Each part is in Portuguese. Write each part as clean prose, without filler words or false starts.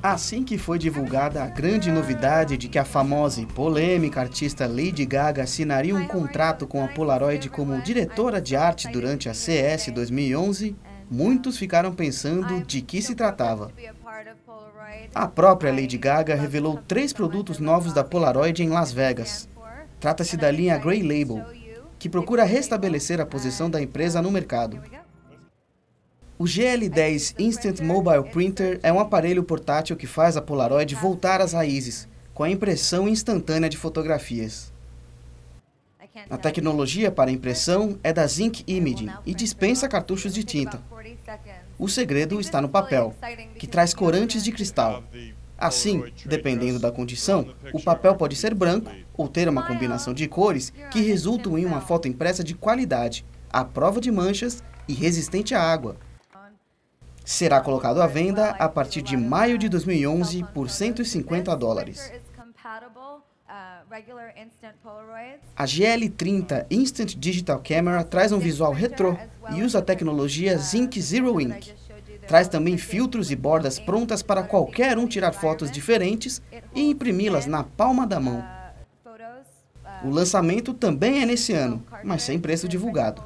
Assim que foi divulgada a grande novidade de que a famosa e polêmica artista Lady Gaga assinaria um contrato com a Polaroid como diretora de arte durante a CES 2011, muitos ficaram pensando de que se tratava. A própria Lady Gaga revelou 3 produtos novos da Polaroid em Las Vegas. Trata-se da linha Grey Label, que procura restabelecer a posição da empresa no mercado. O GL10 Instant Mobile Printer é um aparelho portátil que faz a Polaroid voltar às raízes, com a impressão instantânea de fotografias. A tecnologia para impressão é da Zinc Imaging e dispensa cartuchos de tinta. O segredo está no papel, que traz corantes de cristal. Assim, dependendo da condição, o papel pode ser branco ou ter uma combinação de cores que resultam em uma foto impressa de qualidade, à prova de manchas e resistente à água. Será colocado à venda a partir de maio de 2011 por $150. A GL30 Instant Digital Camera traz um visual retrô e usa a tecnologia Zinc Zero Ink. Traz também filtros e bordas prontas para qualquer um tirar fotos diferentes e imprimi-las na palma da mão. O lançamento também é nesse ano, mas sem preço divulgado.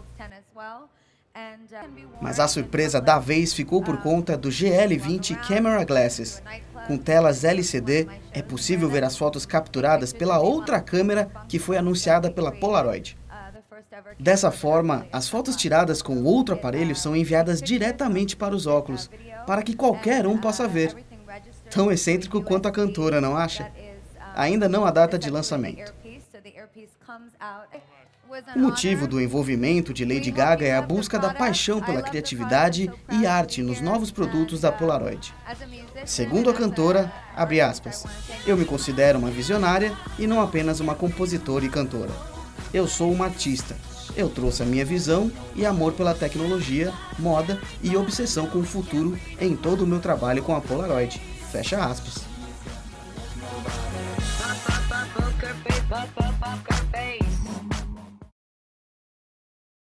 Mas a surpresa da vez ficou por conta do GL20 Camera Glasses. Com telas LCD, é possível ver as fotos capturadas pela outra câmera que foi anunciada pela Polaroid. Dessa forma, as fotos tiradas com outro aparelho são enviadas diretamente para os óculos, para que qualquer um possa ver. Tão excêntrico quanto a cantora, não acha? Ainda não há data de lançamento. O motivo do envolvimento de Lady Gaga é a busca da paixão pela criatividade e arte nos novos produtos da Polaroid. Segundo a cantora, abre aspas, "Eu me considero uma visionária e não apenas uma compositora e cantora. Eu sou uma artista. Eu trouxe a minha visão e amor pela tecnologia, moda e obsessão com o futuro em todo o meu trabalho com a Polaroid." Fecha aspas.